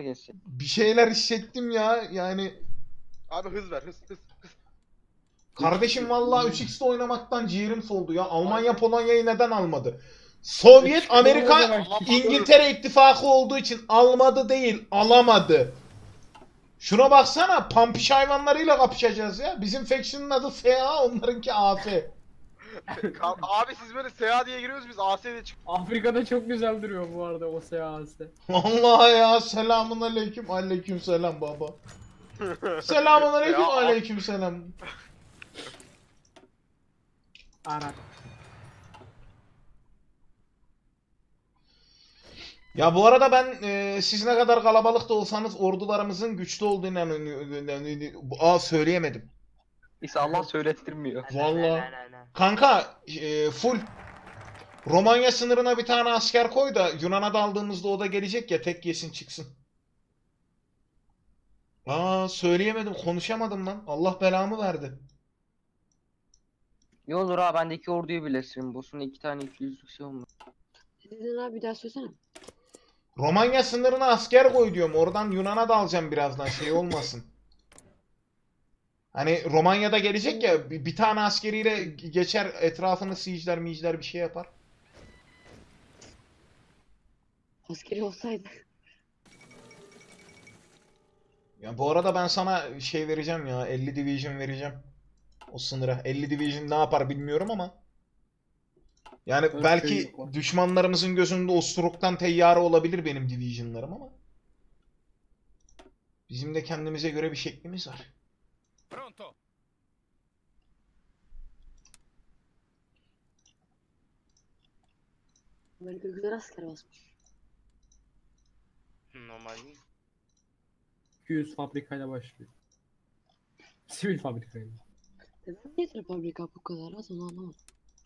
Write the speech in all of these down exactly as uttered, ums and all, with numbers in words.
geçecek. Bir şeyler hissettim ya yani. Abi hız ver hız hız hız. Kardeşim vallahi üç x'te oynamaktan ciğerim soldu ya. Almanya Aynen. Polonya'yı neden almadı? Sovyet, Amerika, Alamadı. İngiltere ittifakı olduğu için almadı değil, alamadı. Şuna baksana, pampiş hayvanlarıyla kapışacağız ya. Bizim faction'ın adı F A, onlarınki A F. Ka- Abi siz böyle S A diye giriyoruz biz A S'de çık. Afrika'da çok güzel duruyor bu arada o seansı. Vallahi ya, selamun aleyküm, aleyküm selam baba. Selamun aleyküm, Ya, aleyküm selam. Arap. Ya bu arada ben e, siz ne kadar kalabalık da olsanız ordularımızın güçlü olduğunu inanıyorum. Aa, söyleyemedim. İşte Allah söylettirmiyor. Vallahi. Kanka e, full Romanya sınırına bir tane asker koy da Yunan'a daldığımızda o da gelecek ya, tek yesin çıksın. Aa, söyleyemedim, konuşamadım lan. Allah belamı verdi. Ne olur ha, ben de iki orduyu birleştireyim. Boşuna iki tane iki yüzlük şey olmaz. Dedin abi bir daha söylesene. Romanya sınırına asker koy diyorum. Oradan Yunan'a dalacağım birazdan, şey olmasın. Hani Romanya'da gelecek ya, bir, bir tane askeriyle geçer, etrafını siege'ler miyiciler bir şey yapar. Askeri olsaydı. Ya bu arada ben sana şey vereceğim ya, elli division vereceğim. O sınıra. elli division ne yapar bilmiyorum ama. Yani Öyle belki şey yok. düşmanlarımızın gözünde Ostrok'tan teyyare olabilir benim divisionlarım ama. Bizim de kendimize göre bir şeklimiz var. Pronto. Amerika güzel asker basmış. Normal değil. iki yüz fabrikayla başlıyor. Sivil fabrikayla. Neden niye fabrika bu kadar az onu anlamadım.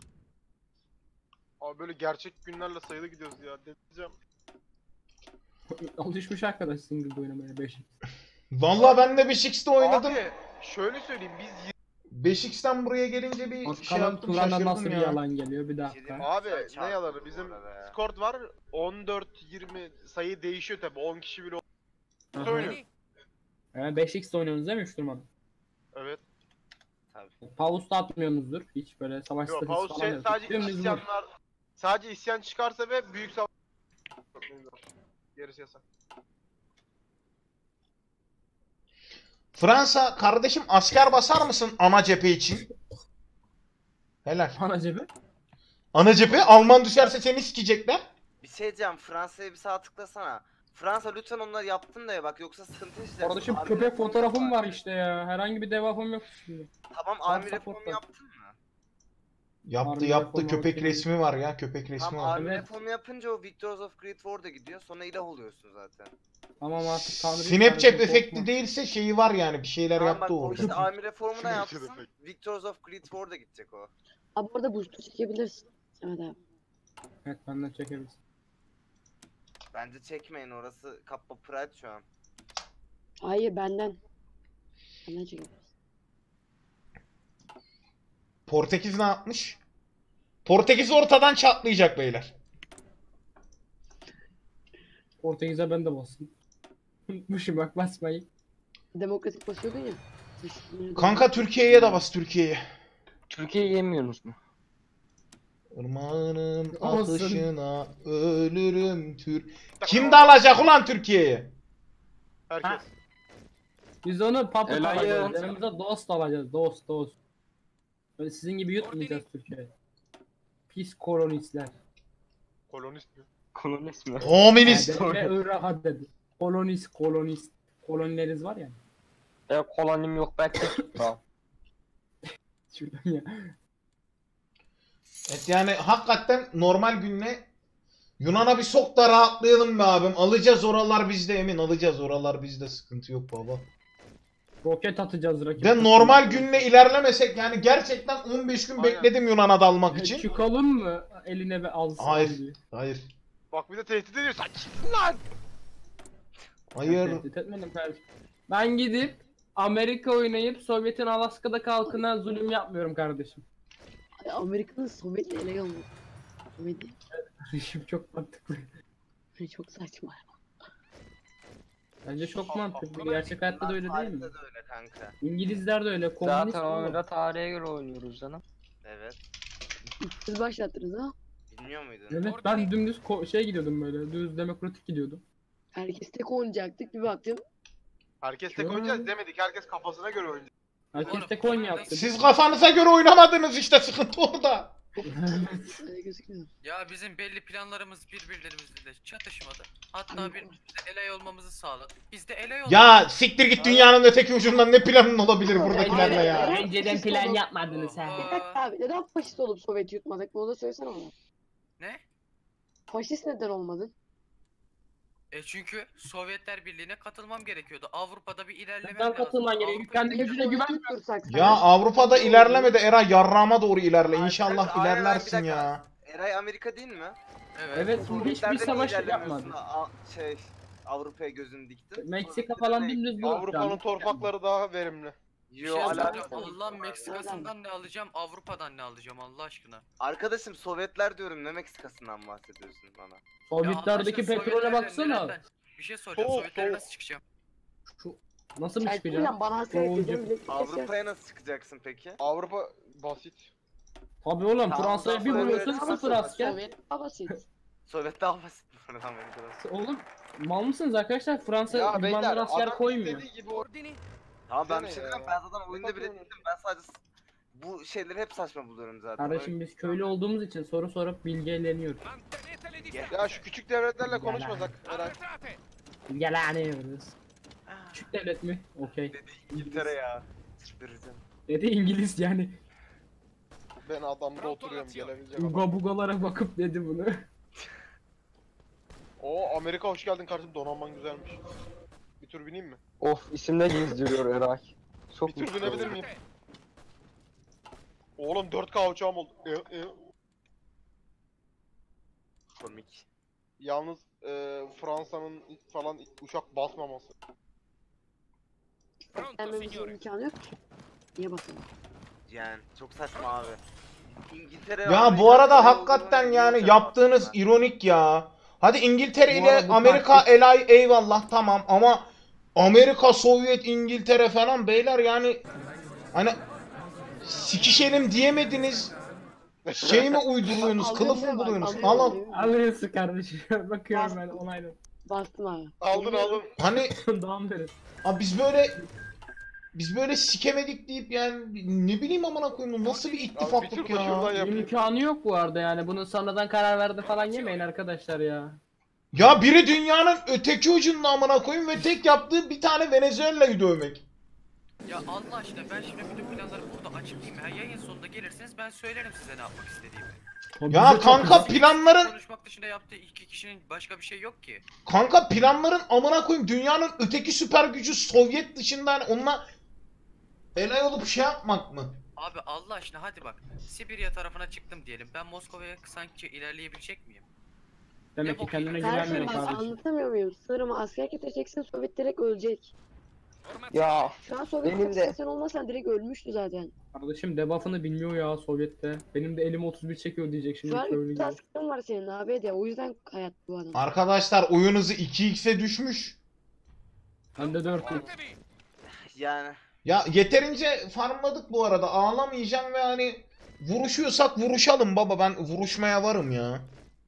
Abi böyle gerçek günlerle sayılı gidiyoruz ya. Diyeceğim. Alışmış arkadaş single oynamaya beş. Vallahi ben de beş x'te oynadım. Abi şöyle söyleyeyim biz beş x'ten buraya gelince bir şey Bakalım yaptım, Turan'dan şaşırdım nasıl bir ya. yalan geliyor bir dakika. abi ne yalanı bizim skort var on dört yirmi sayı değişiyor tabi on kişi bile Aha. oynuyor. Ee, beş x'te oynuyorsunuz değil mi üç durmadan? Evet. Paus'ta atmıyorsunuzdur hiç böyle savaş Yok stratejisi Paus falan şey, yok. sadece Dümdüz vur. isyanlar sadece isyan çıkarsa ve büyük savaş gerisi yasak. Fransa kardeşim, asker basar mısın ana cephe için? Helal. Ana cebi. Ana cephe, Alman düşerse seni sikecekler. Bir şey diyeceğim, Fransa'ya bir sağa tıklasana. Fransa lütfen onları yaptın da ya bak, yoksa sıkıntı yaşayacaksın. Kardeşim Army köpek reformu fotoğrafım var işte ya. Herhangi bir devamım yok şimdi. Tamam, Var, army support reformu var. yaptın mı? Yaptı Harbi yaptı, reformu köpek okey. resmi var ya, köpek resmi Tamam, var. army Evet. reformu yapınca o Victors of Great War'da gidiyor, sonra ilah oluyorsun zaten. Tamam artık tanrı. Snapchat efekti değilse şeyi var yani, bir şeyler Tamam bak, yaptı o orada. işte army reformu da Snapchat yapsın, efekt. Victors of Great War'da gidecek o. Abi orada booster çekebilirsin. Evet abi. Evet benden çekeriz. Bence çekmeyin, orası Kappa Pride şu an. Hayır benden. Benden çekebilirsin. Portekiz ne yapmış? Portekiz ortadan çatlayacak beyler. Portekiz'e ben de basayım. Unutmuşum bak basmayı. Demokratik basıyordun ya. Dış- Kanka Türkiye'ye de bas, Türkiye'ye. Türkiye'yi yemiyorsunuz mu? Irmağının Olsun. akışına ölürüm Tür... Kim de alacak ulan Türkiye'ye? Herkes. Biz onu puppet Helal alacağız. olsun. Yanımıza dost alacağız. Dost dost. Böyle sizin gibi yutmayacağız Türkiye'yi. Pis kolonistler. Kolonist mi? Kolonist mi? Komünist. Yani ve Irak'a dedi. Kolonist kolonist. Kolonileriniz var ya. E kolonim yok belki. Tamam. Şuradan ya. Evet, yani hakikaten normal günle Yunan'a bir sok da rahatlayalım be abim. Alacağız, oralar bizde emin, alacağız, oralar bizde, sıkıntı yok baba. Roket atacağız rakip. Ve normal günle ilerlemesek yani, gerçekten on beş gün Aynen. bekledim Yunan'a dalmak için. Çıkalım mı eline ve alsın Hayır. diye. Hayır. Bak bir de tehdit ediyor. Sen kimsin lan? Hayır. Tehdit etmedim kardeşim. Ben gidip Amerika oynayıp Sovyet'in Alaska'daki halkına zulüm yapmıyorum kardeşim. Ay, Amerika'nın Sovyet'le ele alıyor. Sovyet'i Kardeşim çok mantıklı. çok saçma. Bence çok mantıklı. Gerçek hayatta da öyle değil mi? Tarihte de öyle kanka. İngilizler de öyle. Komünist Zaten oğlum. oyunda tarihe göre oynuyoruz canım. Evet. Siz başlattınız ha. Bilmiyor muydun? Evet ben dümdüz ko- şey gidiyordum böyle. Düz demokratik gidiyordum. Herkes tek oynayacaktık bir baktım. Herkes tek Ya. oynayacağız demedik. Herkes kafasına göre oynayacak. Herkes tek oyun yaptı. Siz kafanıza göre oynamadınız işte, sıkıntı orada. Öyle gözükmüyor. Ya bizim belli planlarımız birbirlerimizle de çatışmadı. Hatta Abi- birbirimize elay olmamızı sağladı. Biz de elay olduk. Ya siktir git, dünyanın öteki ucundan ne planın olabilir buradakilerle ya. Önceden plan yapmadınız ha. Oha. Bir dakika abi neden faşist olup Sovyet yutmadık? Bunu da söylesene bana. Ne? Faşist neden olmadın? E çünkü Sovyetler Birliği'ne katılmam gerekiyordu. Avrupa'da bir ilerleme Neden katılman gerekiyor? Avrupa'ya Kendi bir- gücüne güven. Dursak Ya Avrupa'da ilerleme de Era, yarrağıma doğru ilerle. İnşallah Aynen, aynen, ilerlersin bir dakika. ya. Eray Amerika değil mi? Evet. Evet hiçbir Sovyetler'de savaş niye ilerlemiyorsun? yapmadı. A- Şey Avrupa'ya gözünü diktin. Meksika Sovyetler'de falan ne- dümdüz bu. Avrupa'nın torpakları daha verimli. Bir Yo şey alakası soracağım. yok. Allah Meksika'sından ne alacağım, Avrupa'dan ne alacağım Allah aşkına. Arkadaşım Sovyetler diyorum, ne Meksika'sından bahsediyorsun bana? Ya Allah Sovyetlerdeki aşkına, petrole Sovyetlerden baksana. nereden? Bir şey soracağım. Soğuk, Sovyetlere soğuk. nasıl çıkacağım? Şu nasıl mı Sen çıkacağım? Sen bana hakaret Soğucu. edeceğim bile. Avrupa'ya nasıl çıkacaksın peki? Avrupa basit. Tabii oğlum Tamam, Fransa'ya bir ondan sonra vuruyorsun böyle- sıfır asker. Sovyet daha basit. Sovyet daha basit bu arada Amerika'da. Oğlum mal mısınız arkadaşlar? Fransa Ya limanlara beyler, asker adam koymuyor. istediği gibi o- Tamam ben bir Deme şey ya. demiyorum, ben zaten oyunda bile Kapat değilim, ben sadece s- bu şeyleri hep saçma buluyorum zaten. Kardeşim biz köylü olduğumuz için soru sorup bilgileniyoruz. Ya şu küçük devletlerle konuşmasak Eray. Bilgileniyoruz. Küçük devlet mi? Okey. Dedi İngiltere ya. Çıldıracağım. Dedi İngiliz yani. Ben adamda oturuyorum, gelebileceğim adam. Uga bugalara bakıp dedi bunu. Oo Amerika, hoş geldin kardeşim, donanman güzelmiş. Bir tur bineyim mi? Of, isimde gezdiriyor Eray. Çok Bir tur mutlu binebilir oldum. miyim? Oğlum dört K uçağım oldu. E, e. Komik. Yalnız e, Fransa'nın falan uçak basmaması. Gelmemizin imkanı yok ki. Niye bakalım? Yani çok saçma abi. İngiltere Ya Amerika bu arada böyle hakikaten olduğunu yani bilmiyorum yaptığınız aslında. ironik ya. Hadi İngiltere Bu ile arada bu Amerika taktik- elay eyvallah tamam ama Amerika, Sovyet, İngiltere falan beyler yani hani sikişelim diyemediniz. Şey mi uyduruyorsunuz, kılıf mı buluyorsunuz? Al al. Alıyorsun kardeşim. Bakıyorum ben onayla. Bastım abi. Aldın aldın. Hani Devam verin. abi biz böyle biz böyle sikemedik deyip yani ne bileyim amına koyayım, nasıl bir Abi bir ittifaklık tur da şuradan ya. yapayım. İmkanı yok bu arada yani. Bunu sonradan karar verdi falan yemeyin arkadaşlar ya. Ya biri dünyanın öteki ucunda amına koyayım ve tek yaptığı bir tane Venezuela'yı dövmek. Ya Allah aşkına ben şimdi bütün planları burada açıklayayım. Ya yayın sonunda gelirseniz ben söylerim size ne yapmak istediğimi. Ya kanka planların Konuşmak dışında yaptığı iki kişinin başka bir şey yok ki. kanka planların amına koyayım, dünyanın öteki süper gücü Sovyet dışında hani onunla elay olup şey yapmak mı? Abi Allah aşkına hadi bak. Sibirya tarafına çıktım diyelim. Ben Moskova'ya sanki ilerleyebilecek miyim? Demek ki Ne kendine bakıyorsun? Kardeşim güvenmiyor bak kardeşim. anlatamıyor muyum? Sınırıma asker getireceksin, Sovyet direkt ölecek. Ya Şu an Sovyet Benim de- sen olmasan direkt ölmüştü zaten. Kardeşim debuff'ını bilmiyor ya Sovyet'te. Benim de elim otuz bir çekiyor diyecek şimdi Şu an köylü üç gibi. askerin var senin abi de o yüzden hayat bu adam. Arkadaşlar oyun hızı iki x'e düşmüş. Bende dört. Yani Ya yeterince farmladık bu arada, ağlamayacağım ve hani vuruşuyorsak vuruşalım baba, ben vuruşmaya varım ya.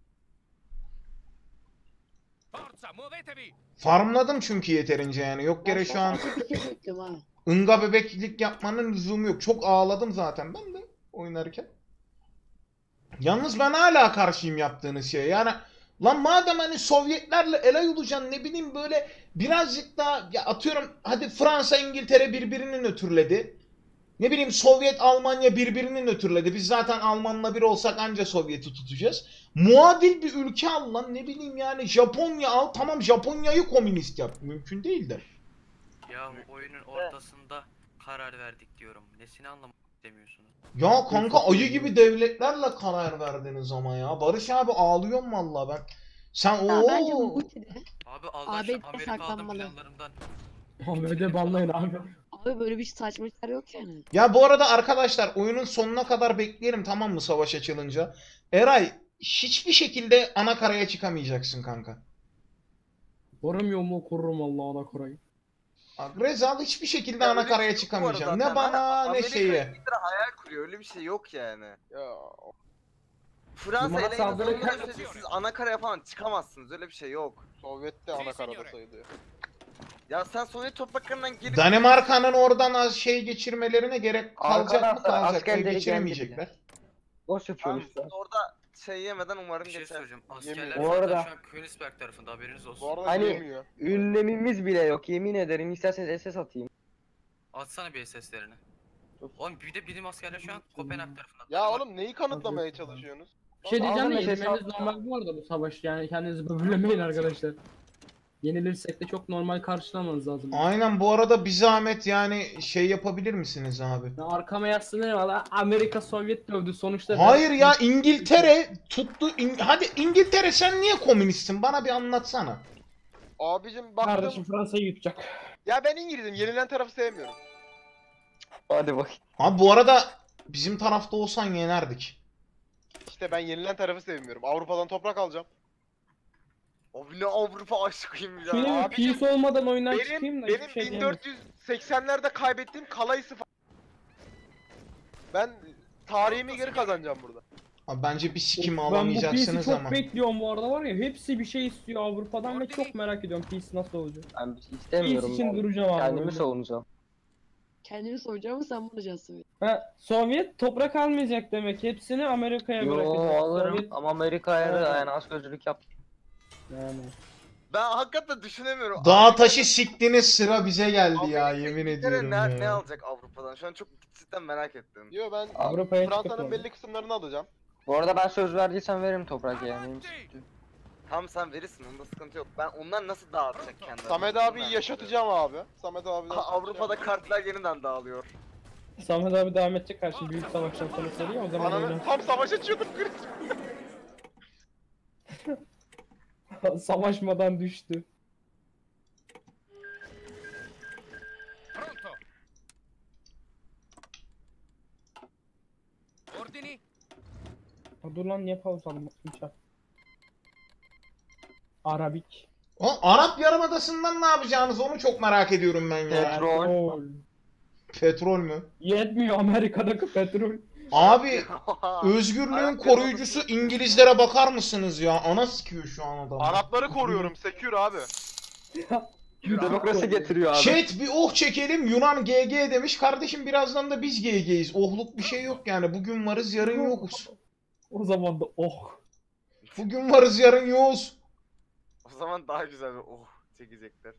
Farmladım çünkü yeterince yani, yok yere şu an Bir kez ettim ha. ınga bebeklik yapmanın lüzumu yok. Çok ağladım zaten ben de oynarken. Yalnız ben hala karşıyım yaptığınız şeye. Yani lan madem hani Sovyetlerle elay olacaksın, ne bileyim böyle birazcık daha ya atıyorum hadi Fransa, İngiltere birbirini nötrledi. Ne bileyim Sovyet, Almanya birbirini nötrledi. Biz zaten Almanla bir olsak anca Sovyet'i tutacağız. Muadil bir ülke al lan, ne bileyim yani Japonya al, tamam Japonya'yı komünist yap. Mümkün değil de. Ya oyunun ortasında karar verdik diyorum. Nesini anlamak istemiyorsunuz? Ya kanka ayı gibi devletlerle karar verdiniz ama ya. Barış abi ağlıyorum vallahi ben. Sen Ya bence o bu de Abi Allah Abi aşkına Amerika aldım saklanmalı. planlarımdan. Ahmet'e banlayın abi. abi böyle bir saçma şeyler yok yani. Ya bu arada arkadaşlar oyunun sonuna kadar bekleyelim tamam mı, savaş açılınca. Eray hiçbir şekilde ana karaya çıkamayacaksın kanka. Korumuyor mu korurum Allah'ına korayım. Bak Rezal hiçbir şekilde Ya ana öyle bir karaya şey yok bu arada çıkamayacağım. zaten. Ne bana Hani ne Amerika şeye. İngiltere hayal kuruyor. Öyle bir şey yok yani. Ya Fransa Numara ele saldırı sonunda kar- sürece siz ana karaya falan çıkamazsınız. Öyle bir şey yok. Sovyet de ana karada sayılıyor. Ya sen Sovyet topraklarından gelip Danimarka'nın oradan az şey geçirmelerine gerek kalacak mı Arkadaşlar, kalacak? askerleri Geçiremeyecekler. Boş yapıyoruz Tamam, işte. orada şey yemeden umarım Bir şey geçer. söyleyeceğim. Yemin- Askerler Bu zaten arada- şu an Königsberg tarafında, haberiniz olsun. Bu arada Hani- yemiyor. Ünlemimiz bile yok, yemin ederim. İsterseniz S S atayım. Atsana bir S S'lerini. Oğlum bir de bizim askerler şu an Kopenhag tarafında. Ya oğlum neyi kanıtlamaya çalışıyorsunuz? Bir şey diyeceğim de Aldım nefes yenilmeniz aldım. normal bu arada bu savaş, yani kendinizi böbürlemeyin arkadaşlar. Yenilirsek de çok normal karşılamanız lazım. Aynen, bu arada bir zahmet yani şey yapabilir misiniz abi? Ya arkama yaslanır valla, Amerika Sovyet dövdü sonuçta. Hayır ya, İngiltere tuttu. İng- Hadi İngiltere, sen niye komünistsin? Bana bir anlatsana. Abicim baktım. Kardeşim Fransa'yı yutacak. Ya ben İngiliz'im. Yenilen tarafı sevmiyorum. Hadi bak. Abi bu arada bizim tarafta olsan yenerdik. İşte ben yenilen tarafı sevmiyorum. Avrupa'dan toprak alacağım. Abi ne Avrupa aşkıyım ya. Benim abicim, peace olmadan oyundan Benim çıkayım da benim hiçbir şey bin diyemem. dört yüz seksenlerde kaybettiğim Kalays'ı fa- Ben tarihimi geri kazanacağım burada. Abi bence bir sikim Ben bu alamayacaksınız peace'i çok ama. bekliyorum bu arada var ya, hepsi bir şey istiyor Avrupa'dan ve çok merak ediyorum peace nasıl olacak. Ben bir şey Peace istemiyorum. için Ben duracağım abi. kendimi orada. savunacağım. Kendini soracağım sen bulacaksın. Ha, Sovyet toprak almayacak demek, hepsini Amerika'ya Yo bırakacak. alırım Sovyet... ama Amerika'ya Evet. da yani açgözlülük yap. Yani. Ben hakikaten düşünemiyorum. Dağ taşı siktiniz, sıra bize geldi ya, Amerika, yemin İngiltere ediyorum ne, ne ya. alacak Avrupa'dan? Şu an çok cidden merak ettim. Yo ben Avrupa'ya Fransa'nın çıkıp belli kısımlarını alacağım. Bu arada ben söz verdiysem veririm toprak yani. Benim sıkıntı yok. Tam sen verirsin, onda sıkıntı yok. Ben onlar nasıl dağıtacak kendilerini? Samet Onu abiyi merak yaşatacağım abi. Samet abi ediyorum. Ha, Avrupa'da kartlar yeniden dağılıyor. Samet abi devam edecek karşı büyük savaştan sonra söylüyor o zaman Ananı oynar. tam savaş açıyorduk. Savaşmadan düştü. Pronto. Ordini. Ha, dur lan niye pause aldım uçak. Arabik. O Arap Yarımadası'ndan ne yapacağınız, onu çok merak ediyorum ben ya. Petrol. Petrol. Petrol mü? Yetmiyor Amerika'daki petrol. Abi özgürlüğün Arap koruyucusu İngilizlere bakar mısınız ya? Ana sikiyor şu an adam. Arapları koruyorum. Sekür abi. Demokrasi getiriyor abi. Chat bir oh çekelim, Yunan G G demiş. Kardeşim birazdan da biz G G'yiz. Ohluk bir şey yok yani. Bugün varız, yarın yokuz. O zaman da oh. Bugün varız, yarın yokuz. O zaman daha güzel bir oh çekecekler.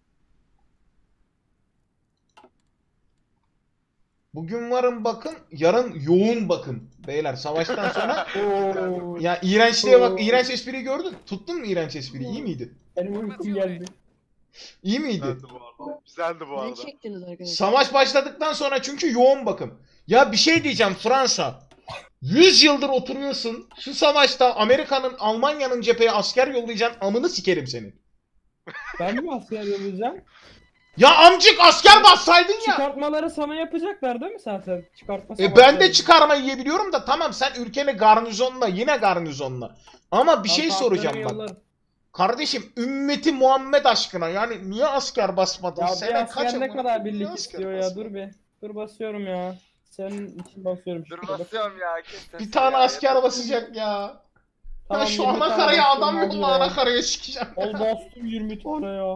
Bugün varın bakın, yarın yoğun bakın. Beyler savaştan sonra Oo. ya iğrençliğe bak, iğrenç espriyi gördün. Tuttun mu iğrenç espriyi? İyi miydi? Benim uykum geldi. İyi miydi? Güzeldi bu arada. Güzeldi bu Ne arada. çektiniz arkadaşlar? Savaş başladıktan sonra çünkü yoğun bakım. Ya bir şey diyeceğim Fransa. yüz yıldır oturuyorsun. Şu savaşta Amerika'nın, Almanya'nın cepheye asker yollayacaksın. Amını sikerim senin. Ben mi asker yapacağım? Ya amcık asker bassaydın ya. Çıkartmaları sana yapacaklar değil mi zaten? Çıkartma E ben savaşları. de çıkarma yiyebiliyorum da tamam, sen ülkeni garnizonla, yine garnizonla. Ama bir şey Tankları soracağım bak. yollar. Kardeşim ümmeti Muhammed aşkına yani niye asker basmadın? Ya bir Sene kaç asker ne amına- kadar Niye birlik asker istiyor ya, basmadın? dur bir. Dur basıyorum ya. Senin için basıyorum Dur şurada. basıyorum ya. kes sesini Bir tane ya, asker yeter. basacak ya. Tamam, Ya şu yirmi ana tane karaya basıyorum, adam hadi yolla, ya. ana karaya sikeceğim. Ol bastım yirmi tane ya.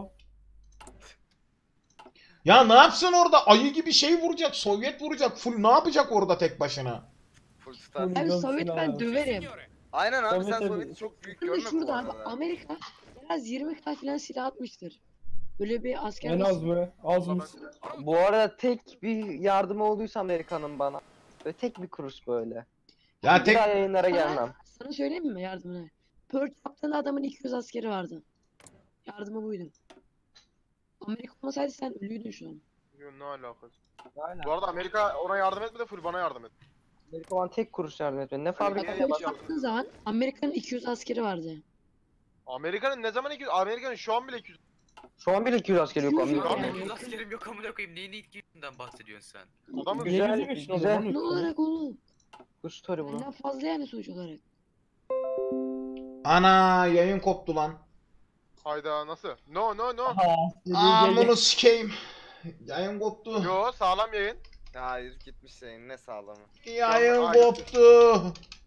Ya ne yapsın orada? Ayı gibi şey vuracak, Sovyet vuracak. Full ne yapacak orada tek başına? Full star. Full- Abi Görsün Sovyet ben abi. döverim. Aynen abi Sovyet sen tabii. Sovyet'i çok büyük Şimdi görme bu şurada abi arada. Amerika biraz yirmi tane falan silah atmıştır. Böyle bir asker En az mı? Az mı? Bu arada tek bir yardım olduysa Amerika'nın bana. Ve tek bir kuruş böyle. Ya Bir tek daha yayınlara Sana- gelmem. Sana söyleyeyim mi yardımını? Pearl yaptığında adamın iki yüz askeri vardı. Yardımı buydu. Amerika olmasaydı sen ölüydün şu an. Yo, ne alakası? Bu arada Amerika ona yardım etmedi, full bana yardım etti. Amerika bana tek kuruş yardım etmedi. Ne Bak fabrikaya Pearl bak. yaptığın zaman Amerika'nın iki yüz askeri vardı. Amerika'nın ne zaman iki yüz? Amerika'nın şu an bile iki yüz. Şu an bile iki yüz asker yok Şu Amerika'da. an- Abi yüz askerim yok amına koyayım. Neyin ilk yüzünden bahsediyorsun sen? Adamın Güzel, Ne bizim için o güzel. zaman? Ne olarak oğlum? Bu story bu. Benden fazla yani sonuç olarak. ana yayın koptu lan. Hayda nasıl? No no no. Aa bunu sikeyim. Yayın koptu. Yo sağlam yayın. Hayır gitmiş yayın ne sağlamı. Yayın Hayır. koptu.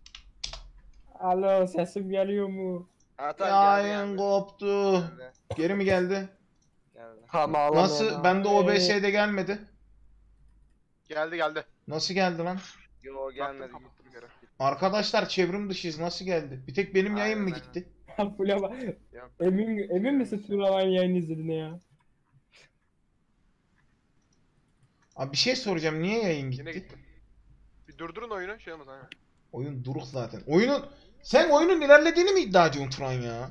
Alo sesim geliyor mu? Ha tamam geldi Yayın geldi. koptu. Geldi, Geri mi geldi? geldi. Tamam Nasıl? Bende O B S'de gelmedi. Geldi geldi. Nasıl geldi lan? Yo gelmedi. Baktım, kapattım geri. Arkadaşlar çevrim dışıyız. Nasıl geldi? Bir tek benim yayın mı Aynen. gitti? Fulya bak. Yok. Emin, emin misin Turavan yayın izlediğine ya? Abi bir şey soracağım. Niye yayın Yine gitti? gitti. Bir durdurun oyunu şey olmaz aynen. Oyun duruk zaten. Oyunun sen oyunun ilerlediğini mi iddia ediyorsun Turan ya?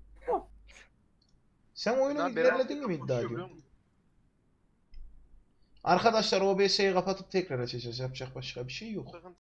Sen oyunun Lan benim ilerlediğini mi konuşuyor, iddia biliyor ediyorsun? musun? Arkadaşlar O B S'yi kapatıp tekrar açacağız. Yapacak başka bir şey yok. Sakın